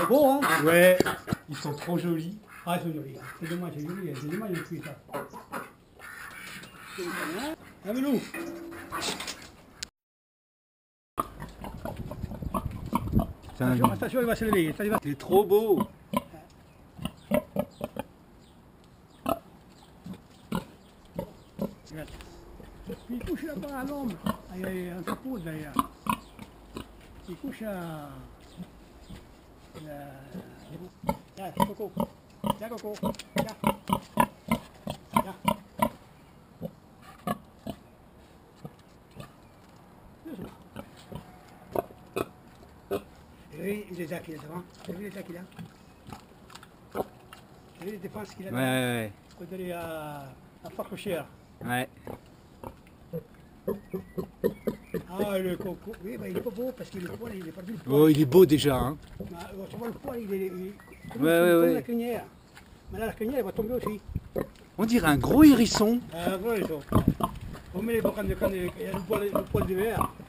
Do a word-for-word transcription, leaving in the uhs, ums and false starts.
C'est beau, hein? Ouais, ils sont trop jolis. Ah, ils sont jolis. C'est dommage, c'est joli. C'est dommage, ils ont cuit ça. Ah, Milou! Attention, attention, il va se lever. Ça, il va... C'est trop beau. Regarde. Il couche là-bas à l'ombre. Il y a un capot derrière. Il couche à... Là, Coco. Là, Coco. Là. Là. Et il est là qu'il a devant. Vous avez vu les là qu'il a? Vous avez vu les dépenses qu'il a Ouais, ouais, devant? Faut aller à, à Farcochère. ouais. Ah, le coco. Oui, bah, il est pas beau parce que le poil, il est pas vu le poil. Oh, il est beau déjà, hein. Ah, tu vois le poil, il est, il est comme, Ouais, comme ouais, ouais. la crinière. Mais là, la crinière, elle va tomber aussi. On dirait un gros hérisson. Ah, voilà, les autres. On met les bocans de canne, il y a le poil, le poil de verre.